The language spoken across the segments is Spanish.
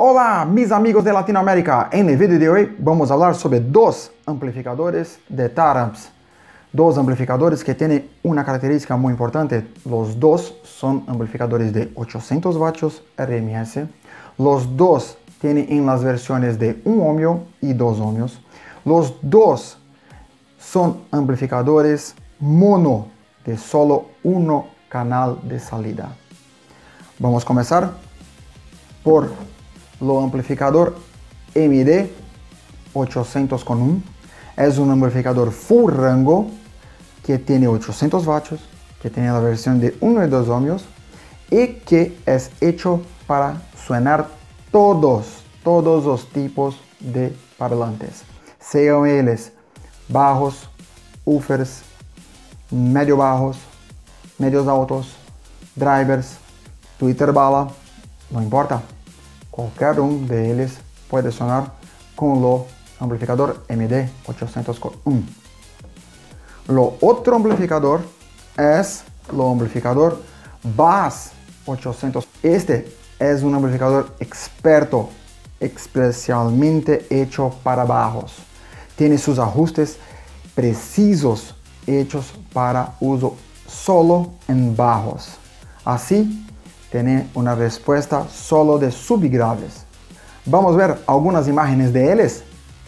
Hola mis amigos de Latinoamérica, en el vídeo de hoy vamos a hablar sobre dos amplificadores de Taramps. Dos amplificadores que tienen una característica muy importante. Los dos son amplificadores de 800 vatios RMS. Los dos tienen en las versiones de 1 ohmio y 2 ohmios. Los dos son amplificadores mono de solo uno canal de salida. Vamos a comenzar por lo amplificador MD 800/1. Es un amplificador full rango que tiene 800 vatios, que tiene la versión de 1 y 2 ohmios y que es hecho para sonar todos los tipos de parlantes, sean ellos bajos, woofers, medio bajos, medios altos, drivers, tweeter bala, no importa. Cualquier uno de ellos puede sonar con lo amplificador MD 800/1. Lo otro amplificador es lo amplificador Bass 800. Este es un amplificador experto, especialmente hecho para bajos. Tiene sus ajustes precisos hechos para uso solo en bajos. Así, tiene una respuesta solo de subgraves. Vamos a ver algunas imágenes de ellos.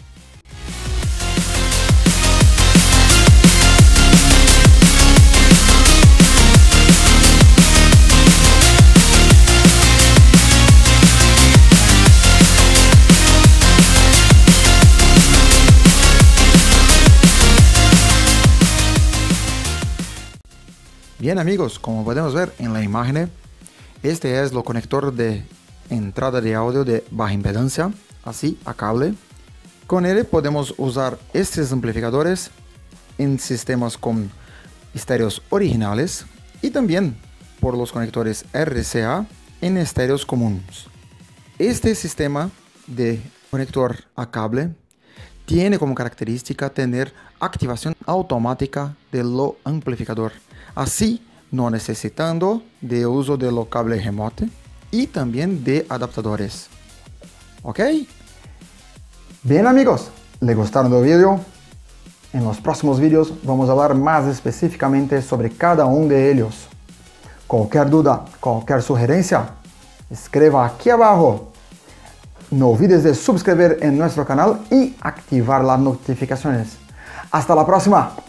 Bien amigos, como podemos ver en la imagen, este es el conector de entrada de audio de baja impedancia, así a cable. Con él podemos usar estos amplificadores en sistemas con estéreos originales y también por los conectores RCA en estéreos comunes. Este sistema de conector a cable tiene como característica tener activación automática del amplificador, así no necesitando de uso de los cables remoto y también de adaptadores. ¿Ok? Bien amigos, ¿les gustaron el video? En los próximos videos vamos a hablar más específicamente sobre cada uno de ellos. Cualquier duda, cualquier sugerencia, escriba aquí abajo. No olvides de suscribir en nuestro canal y activar las notificaciones. Hasta la próxima.